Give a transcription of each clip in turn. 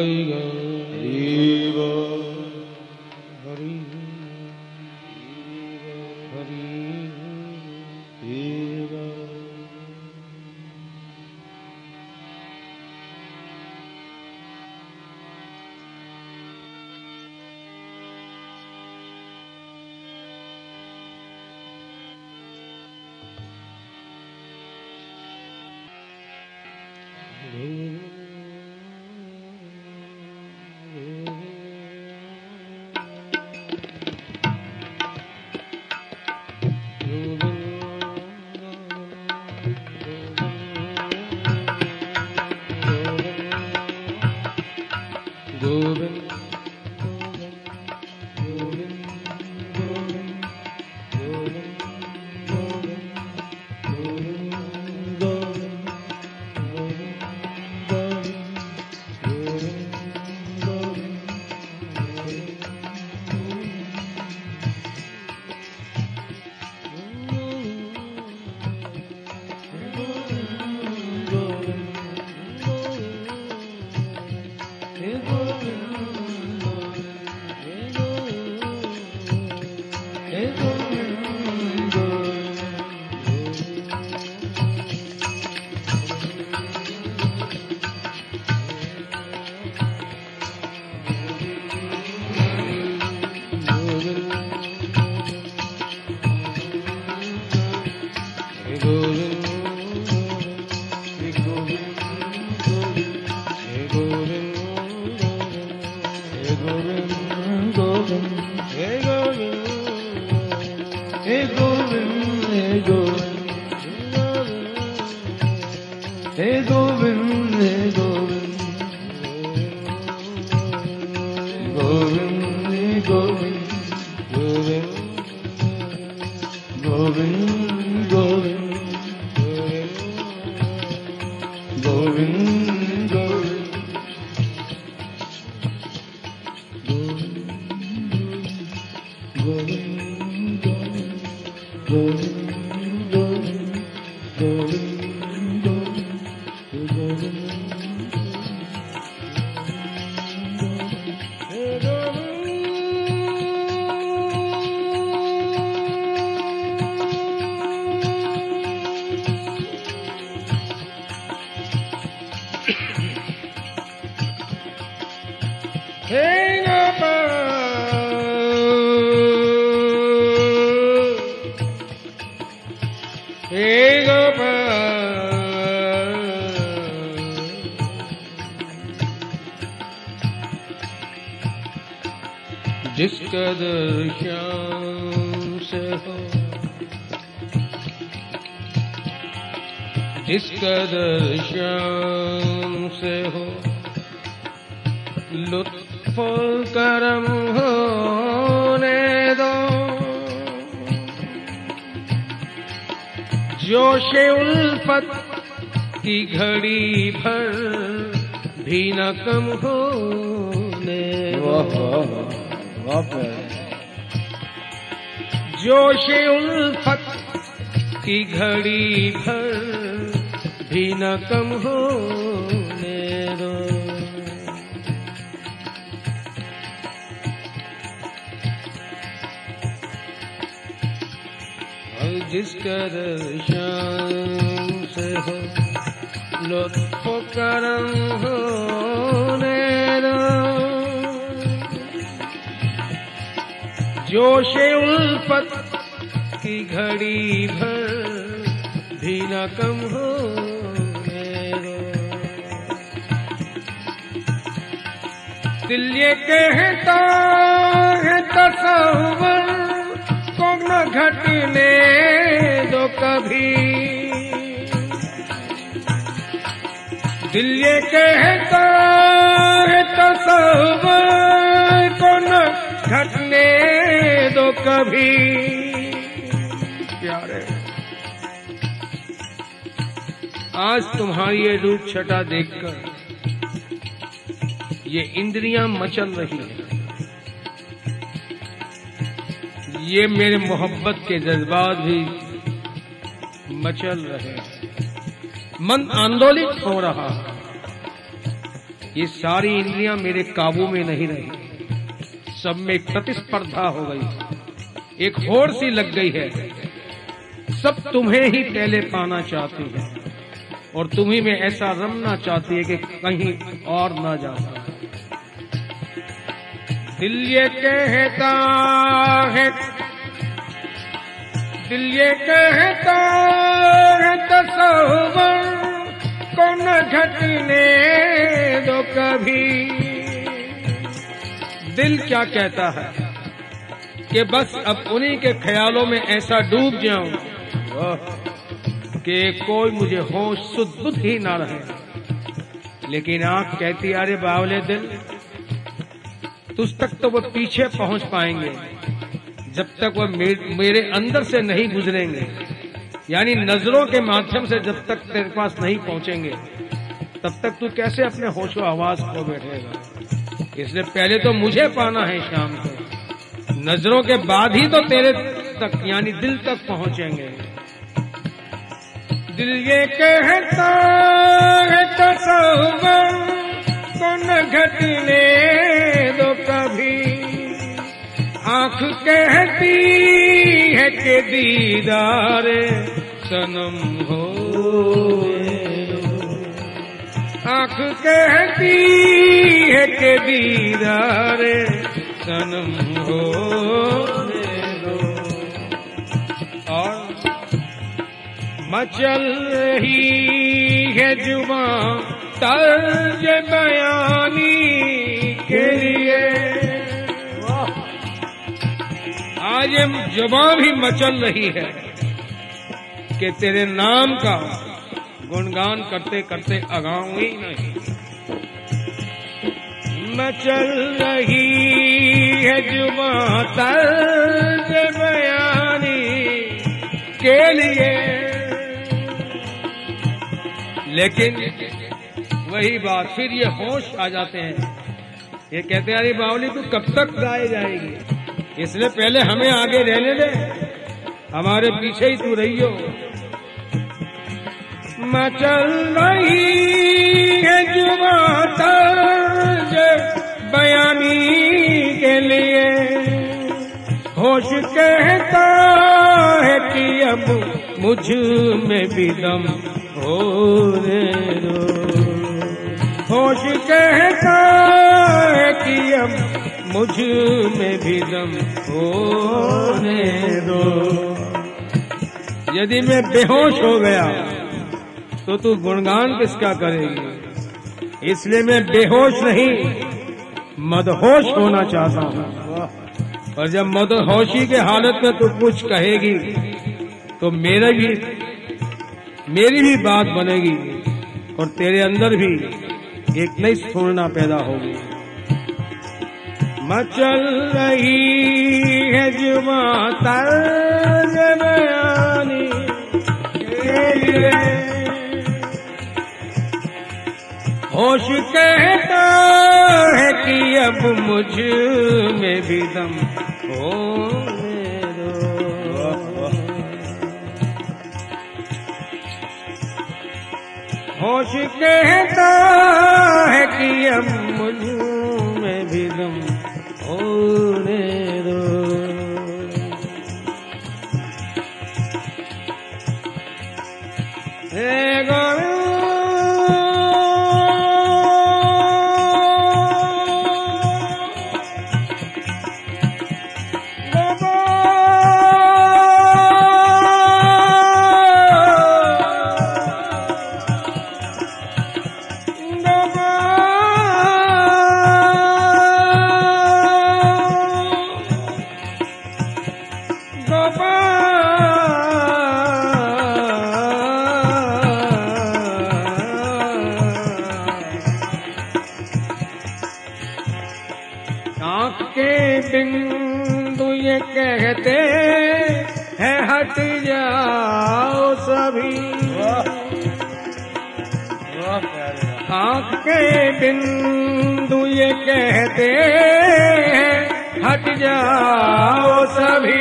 जिसका दर्शन से हो, जिसका दर्शन से हो लुत्फ करम होने दो, जोश उल्फत की घड़ी भर भी न कम होने दो। जोश उल्फत की घड़ी भर भी न कम होने दो। और जिसका दर्शन से हो लुत्फ करम होने दो, जोश उल्फत की घड़ी भर भी न कम होने दो। दिल ये कहता है तसव्वुर को न घटने दो कभी, दिल ये कहता है तसव्वुर को न घटने दो कभी। प्यारे, आज तुम्हारी ये रूप छटा देखकर ये इंद्रियां मचल रही हैं, ये मेरे मोहब्बत के जज्बात भी मचल रहे हैं, मन आंदोलित हो रहा है। ये सारी इंद्रियां मेरे काबू में नहीं रही, सब में एक प्रतिस्पर्धा हो गई, एक होड़ सी लग गई है। सब तुम्हें ही पहले पाना चाहती है और तुम्ही में ऐसा रमना चाहती है कि कहीं और ना जा पाए। दिल ये कहता है, दिल ये कहता है तसव्वुर को न घटने दो कभी। दिल क्या कहता है कि बस अब उन्हीं के ख्यालों में ऐसा डूब जाऊं कि कोई मुझे होश सुध बुध ही ना रहे। लेकिन आंख कहती अरे बावले दिल, तुझ तक तो वो पीछे पहुंच पाएंगे जब तक वो मेरे अंदर से नहीं गुजरेंगे, यानी नजरों के माध्यम से जब तक तेरे पास नहीं पहुंचेंगे तब तक तू कैसे अपने होशो आवाज को बैठेगा। इसलिए पहले तो मुझे पाना है शाम को, नजरों के बाद ही तो तेरे तक यानी दिल तक पहुंचेंगे। दिल ये कहता है तसव्वुर को न घटने दो कभी। आंख कहती है कि दीदार सनम हो, आंख कहती है कि दीदार सनम हो। और मचल रही है जुबां तर्ज बयानी के लिए, आज ये जुबां भी मचल रही है कि तेरे नाम का गुणगान करते करते अगाऊं ही नहीं। मचल रही है जुबां तर्ज बयानी के लिए, लेकिन वही बात फिर ये होश आ जाते हैं, ये कहते हैं अरे बावली तू कब तक गाए जाएगी, इसलिए पहले हमें आगे रहने दे, हमारे पीछे ही तू रही हो। मचल रही है जुबां तर्ज बयानी के लिए, होश कहता है कि अब मुझ में भी दम होने दो। होश कहता है कि अब मुझ में भी दम होने दो। यदि मैं बेहोश हो गया तो तू गुणगान किसका करेगी, इसलिए मैं बेहोश नहीं मदहोश होना चाहता हूँ। और जब मदहोशी के हालत में तू कुछ कहेगी तो मेरी भी बात बनेगी और तेरे अंदर भी एक नई स्फूर्णा पैदा होगी। मचल रही है जुबां तर्ज बयानी के लिए, होश कहता है कि अब मुझ में भी दम होने दो। होश कहता है कि अब मुझ में भी दम होने दो। हे गोविंद आँख के बिंदु ये कहते हैं हट जाओ सभी, आँख के बिंदु ये कहते हैं हट जाओ सभी,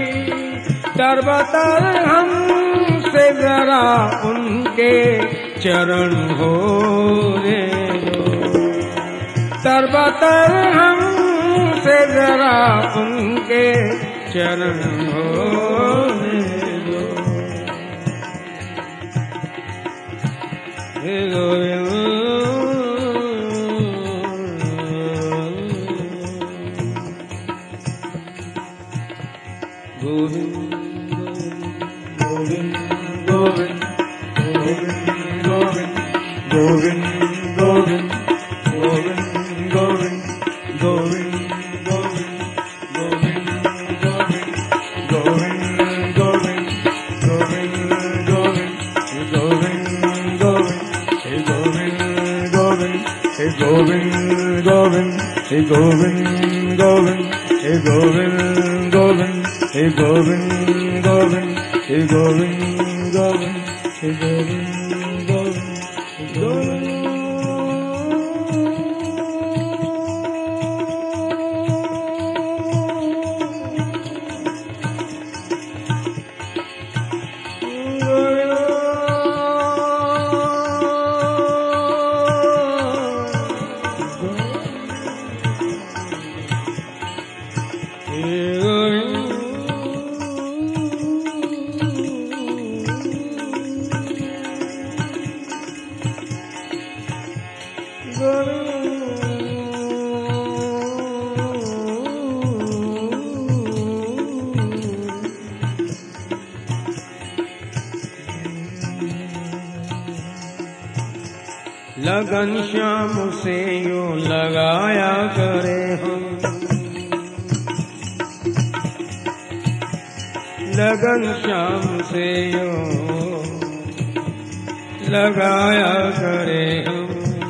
तरबतर हमसे जरा उनके चरण हो रे दो। तरबतर हमसे जरा उनके चरण होने दो। हे Govind Govind Govind Govind Govind Govind Govind Govind Govind Govind Govind, Govind, Hey Govind, Govind, Hey Govind, Govind, Hey Govind, Govind, Hey Govind, Govind, Hey Govind, Govind, Hey Govind. लगन श्याम से यूं लगाया करे हम, लगन श्याम से यूं लगाया करे हम,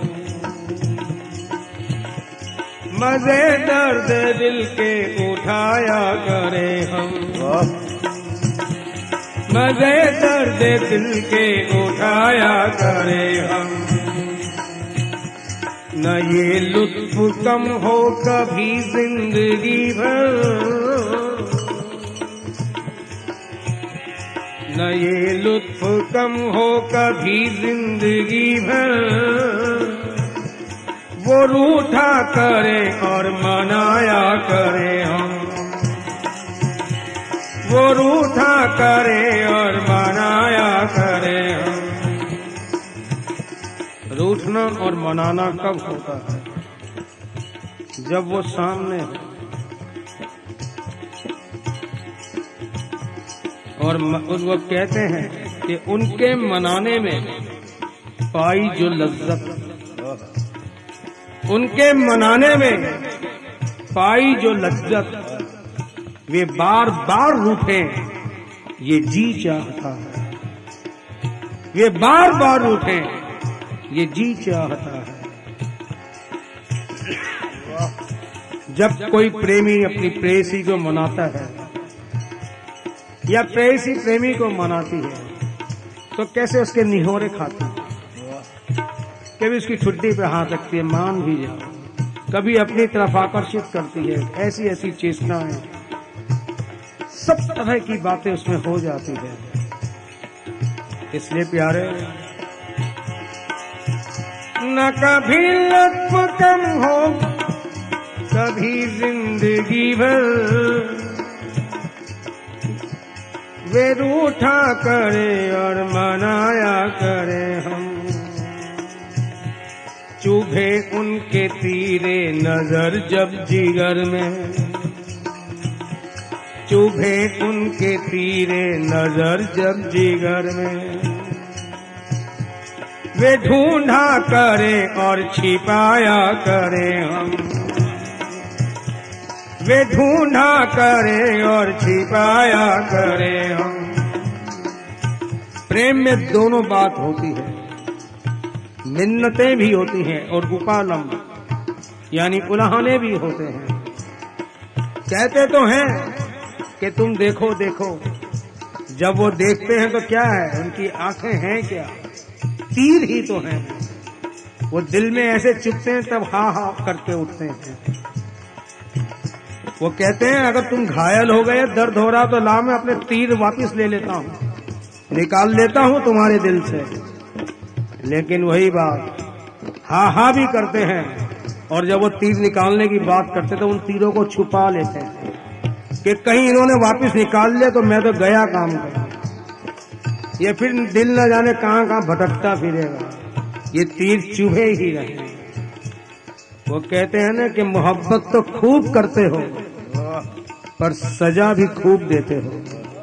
मजे दर्द दिल के उठाया करे हम, मजे दर्द दिल के उठाया करे हम। न ये लुत्फ कम हो कभी जिंदगी भर, न ये लुत्फ कम हो कभी जिंदगी भर, वो रूठा करे और मनाया करे हम, वो रूठा करे और मनाया करे हम। रूठना और मनाना कब होता है? जब वो सामने है और वो कहते हैं कि उनके मनाने में पाई जो लज्जत, उनके मनाने में पाई जो लज्जत, वे बार बार रूठे ये जी चाहता है, वे बार बार रूठे ये जी चाहता है। जब कोई प्रेमी अपनी प्रेयसी को मनाता है या प्रेयसी प्रेमी को मनाती है तो कैसे उसके निहोरे खाती है, कभी उसकी ठुड्डी पे हाथ रखती है, मान भी जाओ, कभी अपनी तरफ आकर्षित करती है, ऐसी ऐसी चेष्टाएं, सब तरह की बातें उसमें हो जाती है। इसलिए प्यारे, न कभी लुत्फ कम हो कभी जिंदगी भर, वे रूठा करे और मनाया करे हम। चुभे उनके तीरे नजर जब जिगर में, चुभे उनके तीरे नजर जब जिगर में, वे ढूंढा करे और छिपाया करे हम, वे ढूंढा करे और छिपाया करे हम। प्रेम में दोनों बात होती है, मिन्नतें भी होती हैं और उपालम यानी उलाहने भी होते हैं। कहते तो हैं कि तुम देखो देखो, जब वो देखते हैं तो क्या है, उनकी आंखें हैं क्या, तीर ही तो हैं। वो दिल में ऐसे चुभते हैं तब हा हा करके उठते हैं। वो कहते हैं अगर तुम घायल हो गए, दर्द हो रहा तो ला मैं अपने तीर वापस ले लेता हूं, निकाल लेता हूं तुम्हारे दिल से। लेकिन वही बात, हा हा भी करते हैं और जब वो तीर निकालने की बात करते तो उन तीरों को छुपा लेते हैं कि कहीं इन्होंने वापस निकाल लिया तो मैं तो गया काम कर, ये फिर दिल न जाने कहां कहां भटकता फिरेगा, ये तीर चुभे ही रहे। वो कहते हैं ना कि मोहब्बत तो खूब करते हो पर सजा भी खूब देते हो।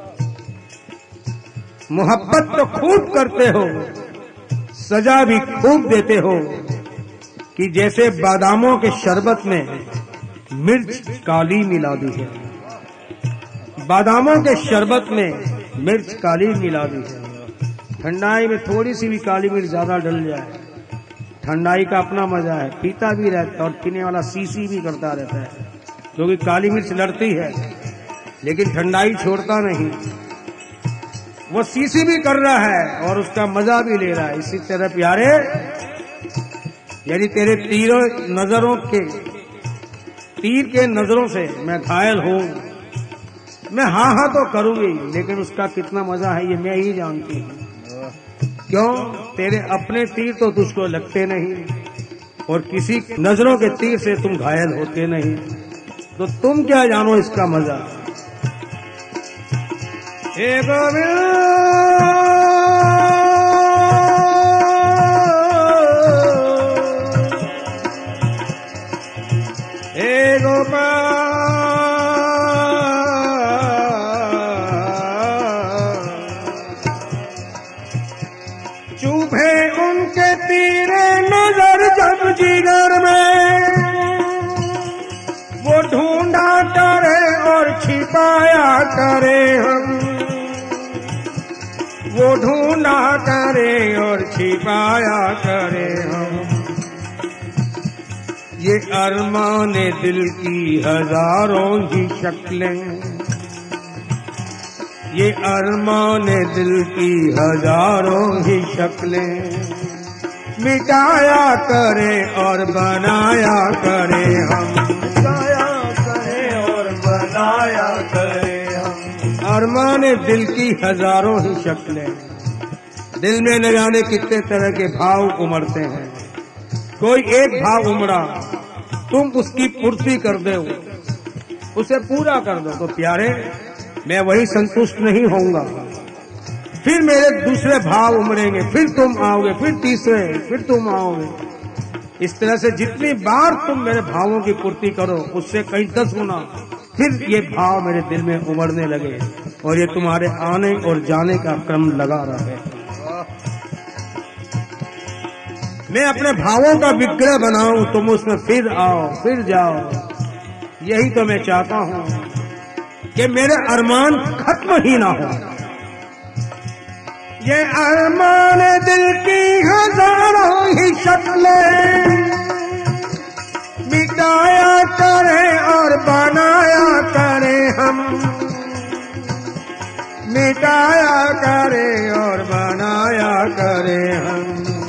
मोहब्बत तो खूब करते हो, सजा भी खूब देते हो, कि जैसे बादामों के शरबत में मिर्च काली मिला दी है। बादामों के शरबत में मिर्च काली मिला दी है। ठंडाई में थोड़ी सी भी काली मिर्च ज्यादा डल जाए, ठंडाई का अपना मजा है, पीता भी रहता है और पीने वाला सीसी भी करता रहता है, क्योंकि काली मिर्च लड़ती है लेकिन ठंडाई छोड़ता नहीं। वो सीसी भी कर रहा है और उसका मजा भी ले रहा है। इसी तरह प्यारे, यदि तेरे तीर के नजरों से मैं घायल हूं, मैं हाँ तो करूंगी, लेकिन उसका कितना मजा है ये मैं ही जानती हूं। क्यों? तेरे अपने तीर तो तुझको लगते नहीं और किसी नजरों के तीर से तुम घायल होते नहीं, तो तुम क्या जानो इसका मजा। हे गोविंद, हे गोपाल, चुभे उनके तीरे नजर जब जिगर में, वो ढूंढा करे और छिपाया करे हम, वो ढूंढा करे और छिपाया करे हम। ये अरमान दिल की हजारों ही शक्लें, ये अरमान दिल की हजारों ही शक्लें, मिटाया करे और बनाया करे हम, मिटाया करे और बनाया करे हम। अरमान दिल की हजारों ही शक्लें, दिल में न जाने कितने तरह के भाव उमड़ते हैं। कोई एक भाव उमड़ा, तुम उसकी पूर्ति कर दो, उसे पूरा कर दो, तो प्यारे मैं वही संतुष्ट नहीं होऊंगा, फिर मेरे दूसरे भाव उमड़ेंगे, फिर तुम आओगे, फिर तीसरे, फिर तुम आओगे। इस तरह से जितनी बार तुम मेरे भावों की पूर्ति करो, उससे कई 10 गुना फिर ये भाव मेरे दिल में उमड़ने लगे और ये तुम्हारे आने और जाने का क्रम लगा रहे। मैं अपने भावों का विग्रह बनाऊं, तुम उसमें फिर आओ, फिर जाओ। यही तो मैं चाहता हूं कि मेरे अरमान खत्म ही ना हो। ये अरमान दिल की हजारों ही शक्लें, मिटाया करे और बनाया करे हम, मिटाया करे और बनाया करे हम,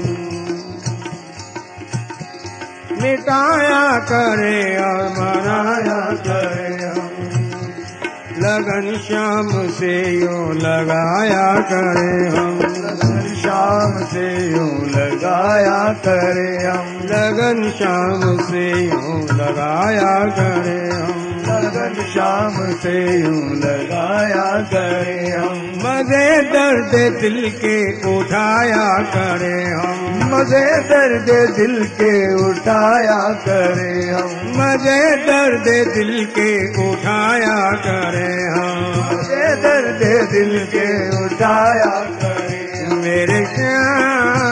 मिटाया करे और बनाया करे हम। लगन शाम से यूं लगाया करे हम, लगन शाम से यूं लगाया करे हम, लगन शाम से यूं लगाया करे हम, लगन शाम से यूं लगाया करे हम। मजे दर्द दिल के उठाया करे हम, मजे दर्द दिल के उठाया करे हम, मजे दर्द दिल के उठाया करे हम, मजे दर्द दिल के उठाया करे। मेरे श्याम,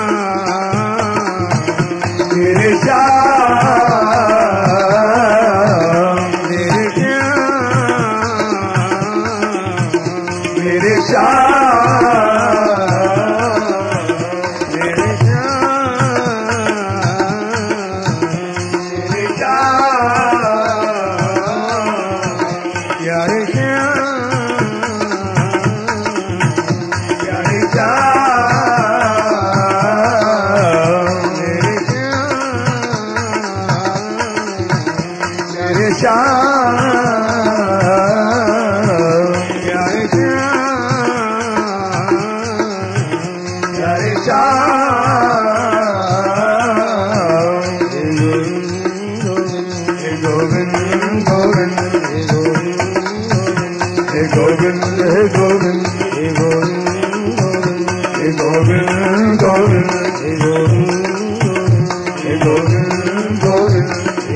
मेरे श्याम, मेरे श्याम, मेरे श्याम, गोविंद हे गोविंद हे गोविंद हे गोविंद गोविंद हे गोविंद हे गोविंद गोविंद हे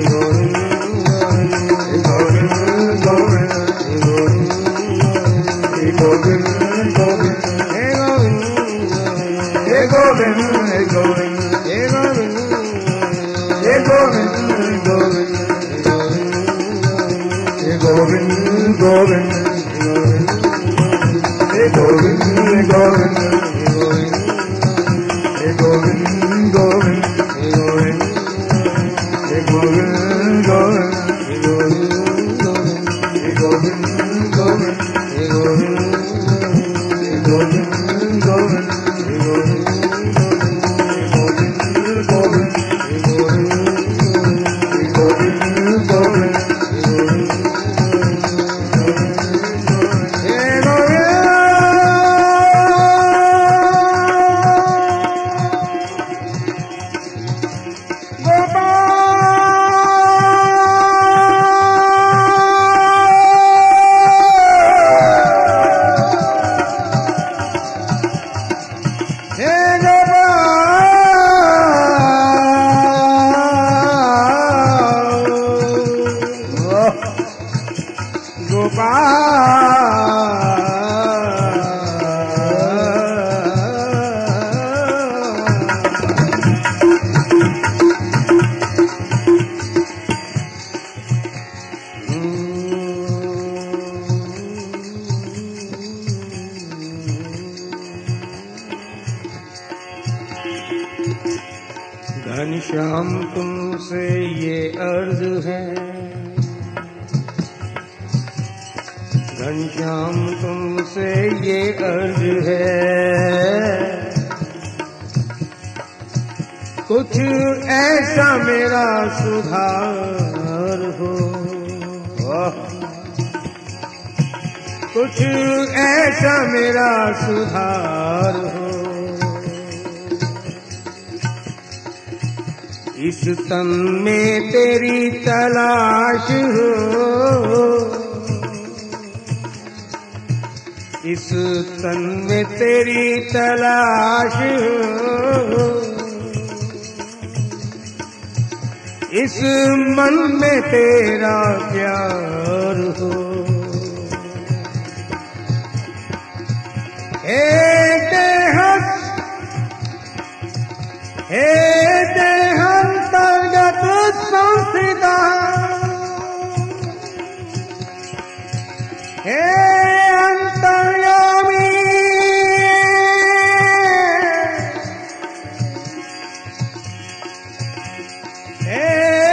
गोविंद गोविंद हे गोविंद गोविंद हे गोविंद हे गोविंद हे गोविंद हे गोविंद गोविंद गोविंद हे गोविंद गोविंद हे गोविंद गोविंद हे गोविंद गोविंद हे गोविंद गोविंद हे गोविंद गोविंद घनश्याम तुमसे ये अर्ज है, घनश्याम तुमसे ये अर्ज है, कुछ ऐसा मेरा सुधार हो, कुछ ऐसा मेरा सुधार हो। इस तन में तेरी तलाश हो, इस तन में तेरी तलाश हो, इस मन में तेरा प्यार हो। हे देहांतर्गत संस्थिता, हे अंतर्यामी, हे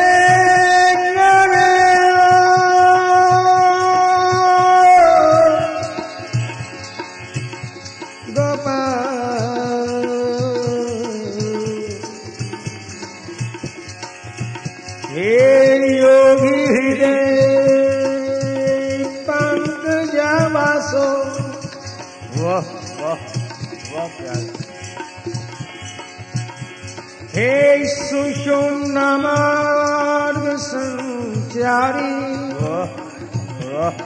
योगी हृदय पंकज वासो, वाह वाह वाह प्यार। हे सुषुम्ना मार्ग संचारी, वाह वाह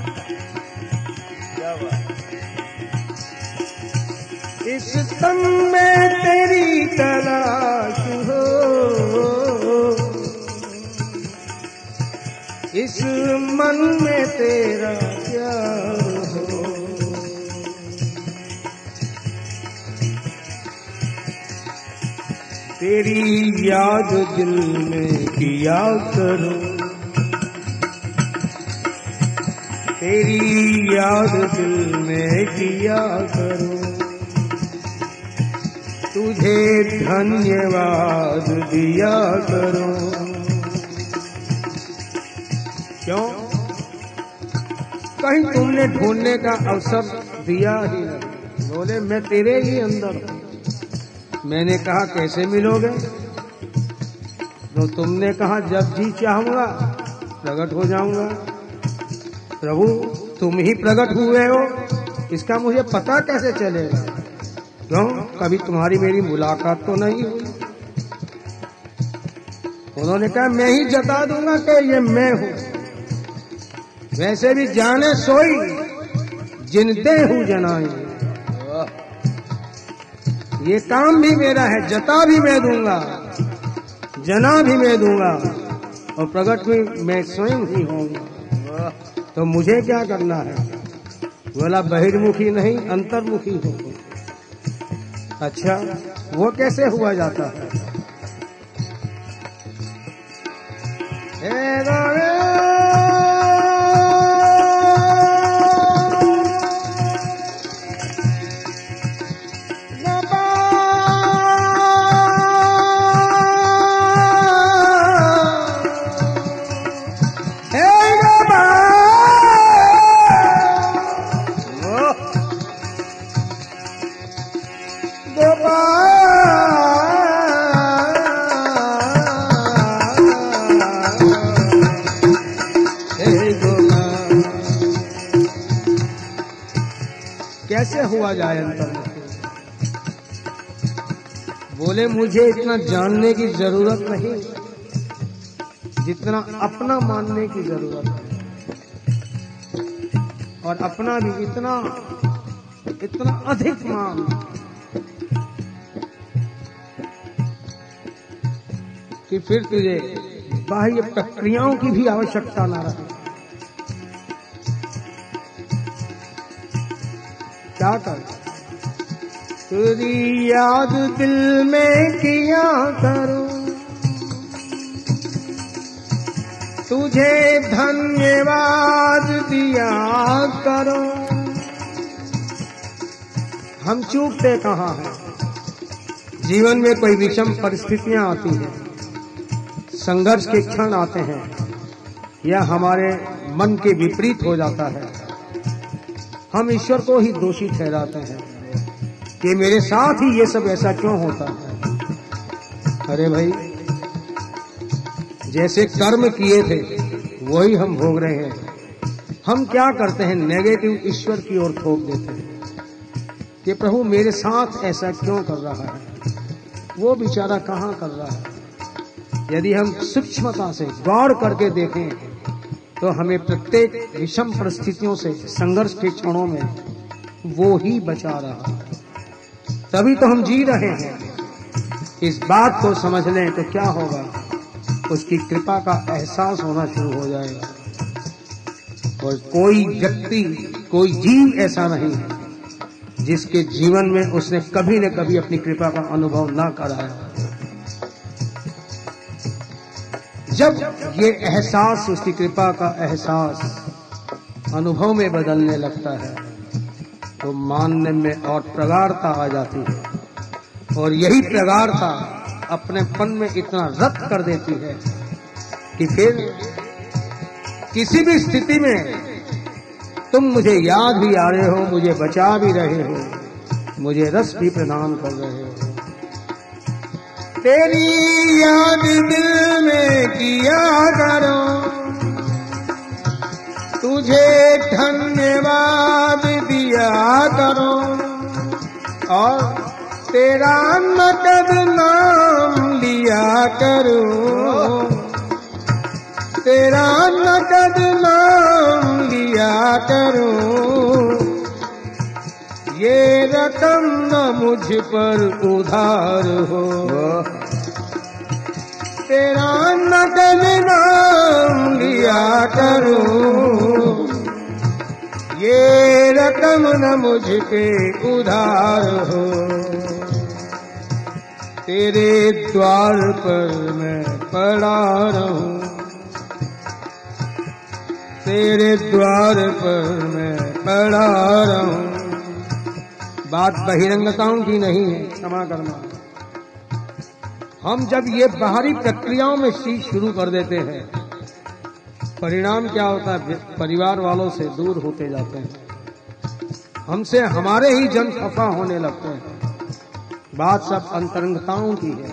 क्या बात। इस तन में तेरी तलाश हो, इस मन में तेरा प्यार हो। तेरी याद दिल में किया करो, तेरी याद दिल में किया करो, तुझे धन्यवाद दिया करो। क्यों? कहीं तुमने ढूंढने का अवसर दिया ही नहीं। बोले मैं तेरे ही अंदर हूं। मैंने कहा कैसे मिलोगे? तो तुमने कहा जब जी चाहूंगा प्रकट हो जाऊंगा। प्रभु तुम ही प्रकट हुए हो, इसका मुझे पता कैसे चलेगा? क्यों? कभी तुम्हारी मेरी मुलाकात तो नहीं हुई। उन्होंने कहा मैं ही जता दूंगा कि ये मैं हूं। वैसे भी जाने सोई जिन देहु जनाई। ये काम भी मेरा है, जता भी मैं दूंगा, जना भी मैं दूंगा, और प्रकट भी मैं स्वयं ही होऊंगा। तो मुझे क्या करना है? बोला बहिर्मुखी नहीं, अंतर्मुखी हो। अच्छा, वो कैसे हुआ जाता है? कैसे हुआ जाए अंतर्मुखी? बोले मुझे इतना जानने की जरूरत नहीं जितना अपना मानने की जरूरत है, और अपना भी इतना इतना अधिक मान कि फिर तुझे बाह्य प्रक्रियाओं की भी आवश्यकता न रहे। क्या कर? तेरी याद दिल में किया करूं, तुझे धन्यवाद दिया करूं। हम चूकते कहाँ हैं? जीवन में कोई विषम परिस्थितियां आती हैं, संघर्ष के क्षण आते हैं, या हमारे मन के विपरीत हो जाता है। हम ईश्वर को ही दोषी ठहराते हैं कि मेरे साथ ही ये सब ऐसा क्यों होता है। अरे भाई, जैसे कर्म किए थे वही हम भोग रहे हैं। हम क्या करते हैं? नेगेटिव ईश्वर की ओर थोप देते हैं कि प्रभु मेरे साथ ऐसा क्यों कर रहा है, वो बेचारा कहाँ कर रहा है। यदि हम सूक्ष्मता से गौर करके देखें तो हमें प्रत्येक विषम परिस्थितियों से, संघर्ष के क्षणों में वो ही बचा रहा है। तभी तो हम जी रहे हैं। इस बात को समझ लें तो क्या होगा? उसकी कृपा का एहसास होना शुरू हो जाएगा। और कोई व्यक्ति, कोई जीव ऐसा नहीं है जिसके जीवन में उसने कभी न कभी अपनी कृपा का अनुभव ना कराया। जब ये एहसास, उसकी कृपा का एहसास अनुभव में बदलने लगता है तो मानने में और प्रगाढ़ता आ जाती है। और यही प्रगाढ़ता अपनेपन में इतना रत कर देती है कि फिर किसी भी स्थिति में तुम मुझे याद भी आ रहे हो, मुझे बचा भी रहे हो, मुझे रस भी प्रदान कर रहे हो। तेरी याद दिल में किया करो, तुझे धन्यवाद दिया करो, और तेरा नकद नाम लिया करो, तेरा नकद नाम लिया करो। ये रकम न मुझ पर उधार हो, तेरा नकद नाम लिया करो। ये रकम न मुझ पे उधार हो, तेरे द्वार पर मैं पड़ा रहूं, तेरे द्वार पर मैं पड़ा रहूं। बात बहिरंगताओं की नहीं है, क्षमा करना। हम जब ये बाहरी प्रक्रियाओं में सीख शुरू कर देते हैं, परिणाम क्या होता है? परिवार वालों से दूर होते जाते हैं, हमसे हमारे ही जन खफा होने लगते हैं। बात सब अंतरंगताओं की है।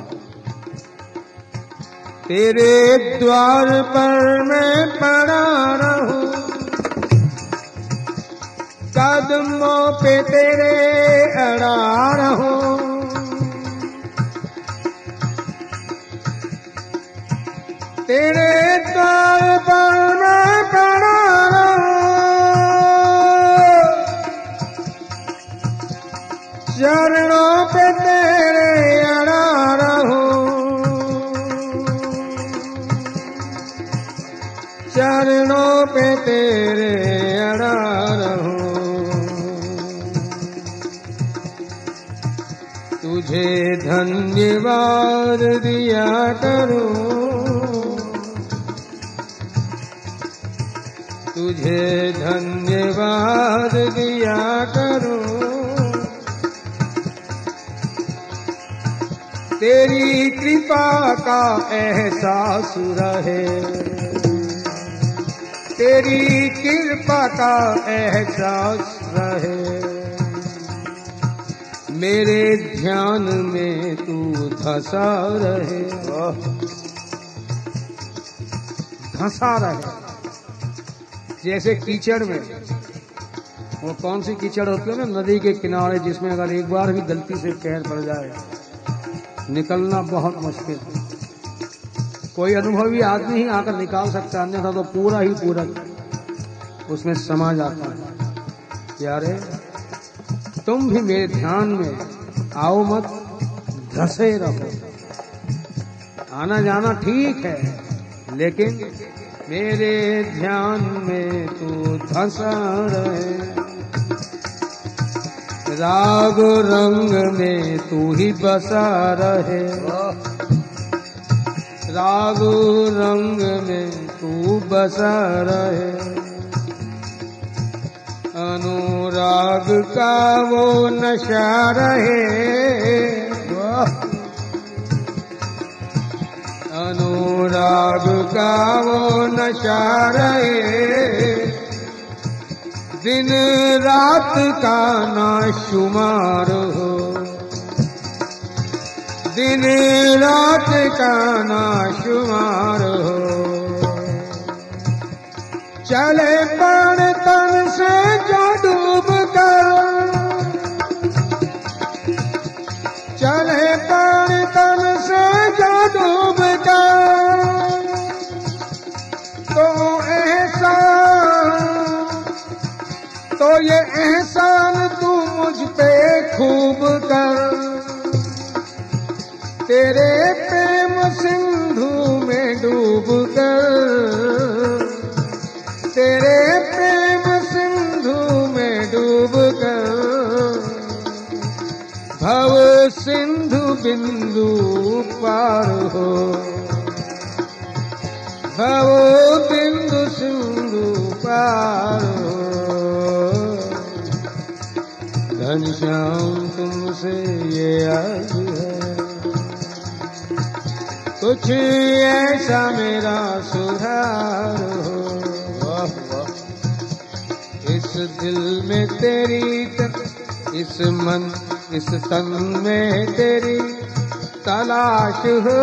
तेरे द्वार पर मैं पड़ा रहूं, कदमों पे तेरे अड़ा रहूं, तेरे द्वार पर मैं पड़ा रहूं, तुझे धन्यवाद दिया करूं, तुझे धन्यवाद दिया करूं। तेरी कृपा का एहसास रहे, तेरी कृपा का एहसास रहे। मेरे ध्यान में तू धंसा रहे, धंसा रहे। जैसे कीचड़ में, वो कौन सी कीचड़ होती है ना नदी के किनारे, जिसमें अगर एक बार भी गलती से पैर पड़ जाए निकलना बहुत मुश्किल है। कोई अनुभवी आदमी ही आकर निकाल सकता है, अन्यथा तो पूरा ही पूरा उसमें समा जाता है। यारे तुम भी मेरे ध्यान में आओ मत, धंसे रहो। आना जाना ठीक है, लेकिन मेरे ध्यान में तू धंसा रहे। राग रंग में तू ही बसा रहे, राग रंग में तू बसा रहे। अनुराग का वो नशा रहे, अनुराग का वो नशा रहे। दिन रात का ना शुमार हो, दिन रात का ना शुमार हो। चले पर तन से जा डूब कर, चले पर तन से जा डूब कर। तो तो ये एहसान तू मुझ पे खूब कर। तेरे प्रेम सिंधु में डूब कर, तेरे प्रेम सिंधु में डूब कर। भव सिंधु बिंदु पार हो, भव बिंदु सिंधु पार हो। घनश्याम तुमसे ये अर्ज है, कुछ ऐसा मेरा सुधार हो। इस दिल में तेरी, इस मन इस तन में तेरी तलाश हो।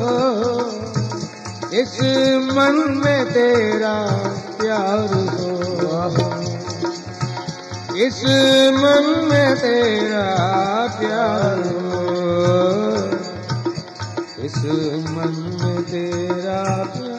इस मन में तेरा प्यार हो, इस मन में तेरा प्यार हो। इस मन में तेरा प्यार